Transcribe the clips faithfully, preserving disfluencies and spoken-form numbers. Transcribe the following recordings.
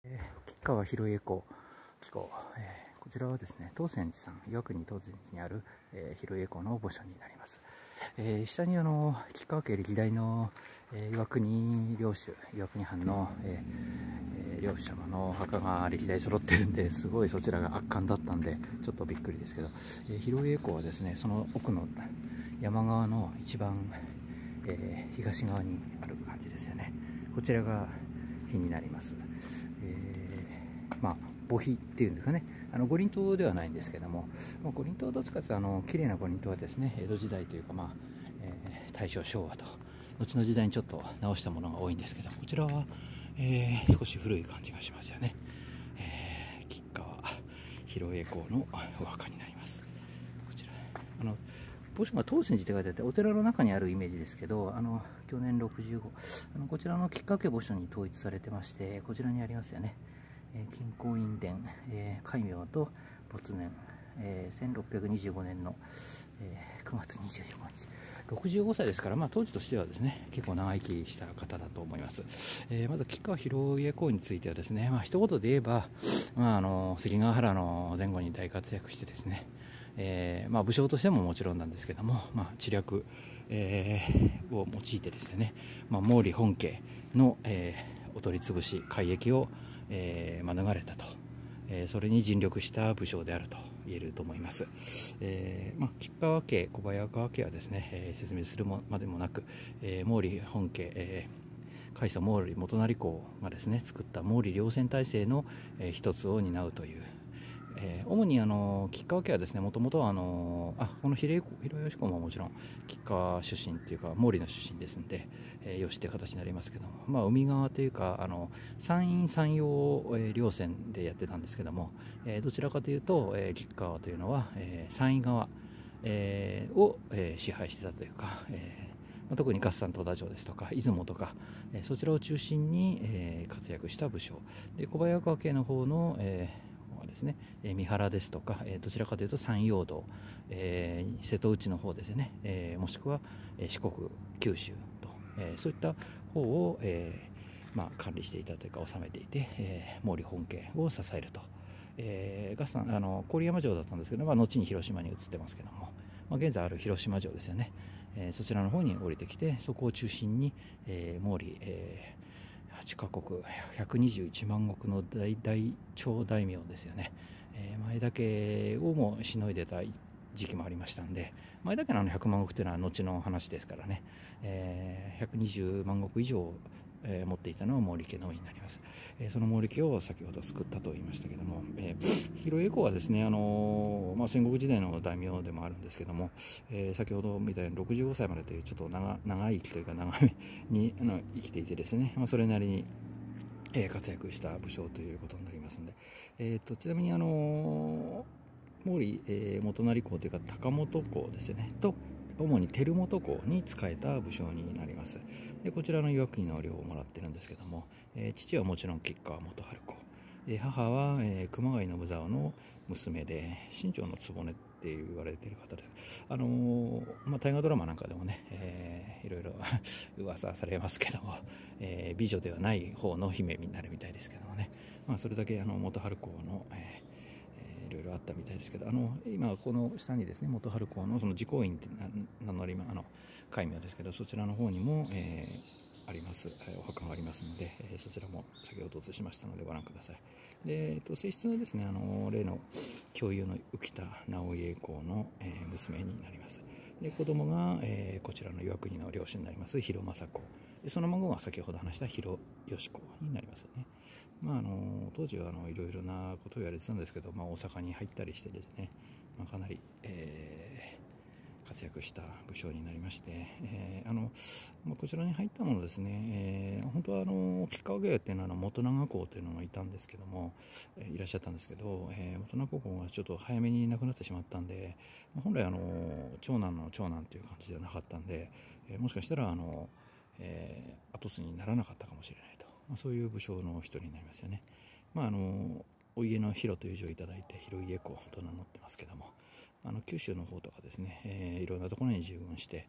えー、吉川広江湖機構、えー、こちらはですね、東泉寺さん、岩国東泉寺にある、えー、広江湖の墓所になります。えー、下にあの吉川家歴代の、えー、岩国領主、岩国藩の、えーえー、領主様の墓が歴代揃ってるんで、すごいそちらが圧巻だったんで、ちょっとびっくりですけど、えー、広江湖はですね、その奥の山側の一番、えー、東側にある感じですよね。こちらが碑になります。えー、まあ墓碑っていうんですかね、あの五輪塔ではないんですけども、まあ、五輪塔はどっちかというとあの綺麗な五輪塔はですね、江戸時代というか、まあえー、大正昭和と後の時代にちょっと直したものが多いんですけど、こちらは、えー、少し古い感じがしますよね。えー、吉川広江公のお墓になります。こちらあの墓所が東泉寺って書いてあって、お寺の中にあるイメージですけど、あの去年ろくじゅうご、あのこちらの吉川家墓所に統一されてまして、こちらにありますよね。えー、金光院殿、えー、戒名と没年、えー、せんろっぴゃくにじゅうごねんの、えー、くがつにじゅうよっか、ろくじゅうごさいですから、まあ、当時としてはですね、結構長生きした方だと思います。えー、まず吉川広江公についてはですね、まあ一言で言えば、まあ、あの関ヶ原の前後に大活躍してですね、えーまあ、武将としてももちろんなんですけども、まあ、知略、えー、を用いてですね、まあ、毛利本家の、えー、お取り潰し改易を、えー、免れたと、えー、それに尽力した武将であると言えると思います。えーまあ、吉川家小早川家はですね、えー、説明するまでもなく、えー、毛利本家、えー、開祖毛利元就公がですね作った毛利両線体制の、えー、一つを担うという、えー、主にあの吉川家はですね、もともとはあのあこの広吉公ももちろん吉川出身というか毛利の出身ですので、えー、よしって形になりますけども、まあ、海側というかあの山陰山陽、えー、両線でやってたんですけども、えー、どちらかというと、えー、吉川というのは、えー、山陰側、えー、を、えー、支配してたというか、えー、特に合算戸田城ですとか出雲とか、えー、そちらを中心に、えー、活躍した武将で、小早川家の方の、えーですね、三原ですとか、えー、どちらかというと山陽道、えー、瀬戸内の方ですね、えー、もしくは四国九州と、えー、そういった方を、えーまあ、管理していたというか治めていて、えー、毛利本家を支えると、えー、合算あの郡山城だったんですけど、まあ、後に広島に移ってますけども、まあ、現在ある広島城ですよね、えー、そちらの方に降りてきて、そこを中心に、えー、毛利、えーはちカ国ひゃくにじゅういちまん石の大大超大名ですよね、えー、前田家をもしのいでた時期もありましたんで、前田家のあのひゃくまん石というのは後の話ですからね、えー、ひゃくにじゅうまん石以上、えー、持っていたのは毛利家のみになります。えー、その毛利家を先ほど救ったと言いましたけども、えー、広江公はですね、あのーまあ、戦国時代の大名でもあるんですけども、えー、先ほどみたいにろくじゅうごさいまでというちょっと 長, 長い生きというか長めにあの生きていてですね、まあ、それなりにえー、活躍した武将ということになりますので、えー、とちなみにあの毛利、えー、元就公というか高本公ですよねと主に照本公に仕えた武将になります。でこちらの岩国の領をもらってるんですけども、えー、父はもちろん吉川元春公、えー、母は、えー、熊谷信沢の娘で新庄の局って言われている方です。あのーまあ、大河ドラマなんかでもね、えー、いろいろ噂されますけども、えー、美女ではない方の姫になるみたいですけどもね、まあ、それだけあの元春公の、えーいろいろあったみたいですけど、あの今この下にですね、元春公のその慈光院って名乗りあの戒名ですけど、そちらの方にも、えー、ありますお墓がありますので、えー、そちらも先ほど映しましたのでご覧ください。で、えっと、正室はですね、あの例の教諭の浮田直家公の、えー、娘になります。で子供が、えー、こちらの岩国の領主になります広政公で、その孫が先ほど話した広吉公になりますよね。まあ、あの当時はあのいろいろなことを言われてたんですけど、まあ、大阪に入ったりしてですね、まあ、かなり、えー、活躍した武将になりまして、えーあのまあ、こちらに入ったものですね、えー、本当はあの吉川家っていうのはあの元長公というのがいたんですけども、えー、いらっしゃったんですけど、えー、元長公がちょっと早めに亡くなってしまったんで、本来あの長男の長男という感じではなかったんで、えー、もしかしたらあの、えー、後継ぎにならなかったかもしれないと、まあ、そういう武将の一人になりますよね。まあ、あのお家の広という字をいただいて広家公と名乗ってますけども、あの九州の方とかですね、えー、いろんなところに従軍して、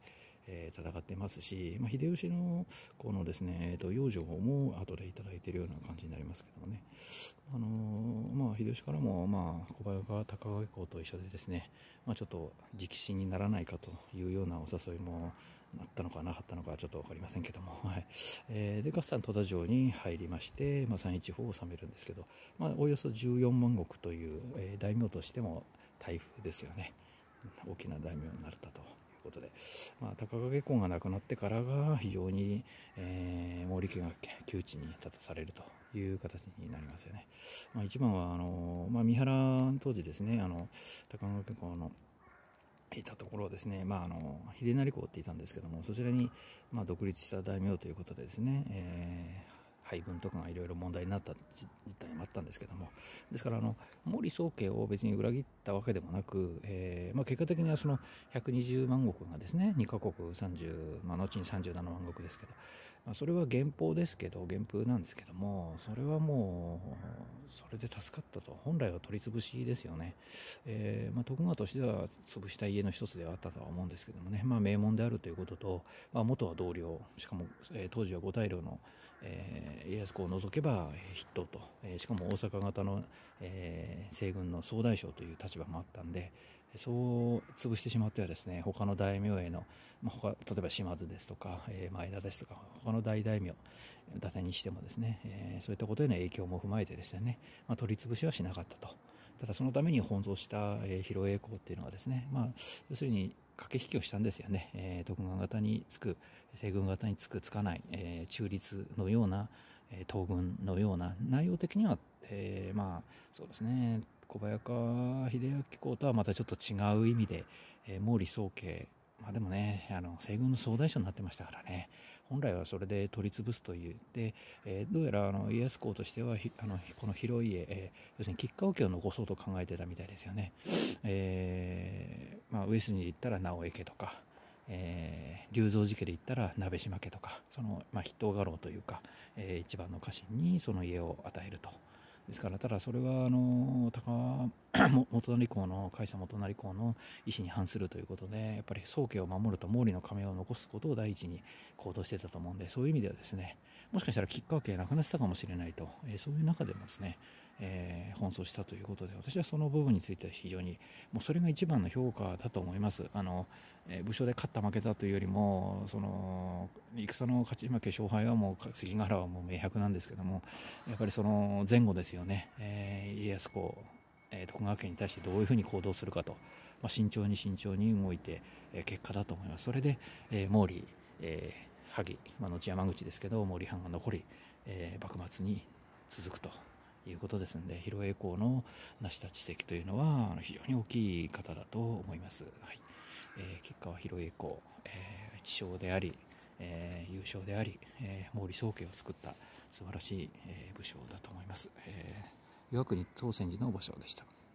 えー、戦ってますし、まあ、秀吉のこのですね、えー、と養生も後でいただいているような感じになりますけどもね、あのーまあ、秀吉からも、まあ、小早川高川公と一緒でですね、まあ、ちょっと直進にならないかというようなお誘いもなったのかなかったのかちょっと分かりませんけども、はいえー、で合算戸田城に入りまして、まあ、山陰地方を治めるんですけど、まあ、およそじゅうよんまん石という、えー、大名としても大風ですよね。大きな大名になったということで、まあ、高掛公が亡くなってからが非常に、えー、毛利家が窮地に立たされるという形になりますよね。まあ、一番はあの、まあ、三原当時ですね、あの高掛公のいたところをですね、まあ、あの秀成公っていたんですけども、そちらに、まあ、独立した大名ということでですね、えー配分とかがいろいろ問題になった事態もあったんですけども、ですからあの毛利宗家を別に裏切ったわけでもなく、えーまあ、結果的にはそのひゃくにじゅうまん石がですねにカ国さんじゅう、まあ、後にさんじゅうななまん石ですけど、まあ、それは原法ですけど原風なんですけども、それはもうそれで助かったと。本来は取り潰しですよね。えーまあ、徳川としては潰した家の一つではあったとは思うんですけどもね、まあ、名門であるということと、まあ、元は同僚、しかも、えー、当時は五大老のえー、家康公を除けば筆頭と、えー、しかも大阪型の、えー、西軍の総大将という立場もあったんで、そう潰してしまってはですね、他の大名への、まあ、他例えば島津ですとか、えー、前田ですとか他の大大名伊達にしてもですね、えー、そういったことへの影響も踏まえてですね、まあ、取り潰しはしなかったと。ただそのために奔走した、えー、広栄公っていうのはですね、まあ、要するに駆け引きをしたんですよね。えー、徳川方につく、西軍方につくつかない、えー、中立のような、えー、東軍のような内容的には、えー、まあそうですね、小早川秀明公とはまたちょっと違う意味で、えー、毛利宗家、まあでもね、あの西軍の総大将になってましたからね、本来はそれで取り潰すというで、えー、どうやらあの家康公としてはあのこの広い家、えー、要するに吉川家を残そうと考えてたみたいですよね。えーまあ、上杉で言ったら直江家とか、えー、龍造寺家で言ったら鍋島家とか、その、まあ、筆頭家老というか、えー、一番の家臣にその家を与えると。ですから、ただそれはあの高元成公の甲斐元成公の意思に反するということで、やっぱり宗家を守ると毛利の家名を残すことを第一に行動してたと思うんで、そういう意味ではですね、もしかしたら吉川家なくなってたかもしれないと、えー、そういう中でもですね、えー、奔走したということで、私はその部分については非常にもうそれが一番の評価だと思います。あの、えー、武将で勝った負けたというよりも、その戦の勝ち負け勝敗はもう関ヶ原はもう明白なんですけども、やっぱりその前後ですよね、えー、家康公、えー、徳川家に対してどういうふうに行動するかと、まあ、慎重に慎重に動いて、えー、結果だと思います。それで、えー、毛利、えー、萩、まあ、後山口ですけど毛利藩が残り、えー、幕末に続くということですので、広栄公の成した知績というのは非常に大きい方だと思います。はい、えー、結果は広栄公、えー、知将であり、えー、優勝であり、えー、毛利宗家を作った素晴らしい、えー、武将だと思います。えー、岩国当選寺の武将でした。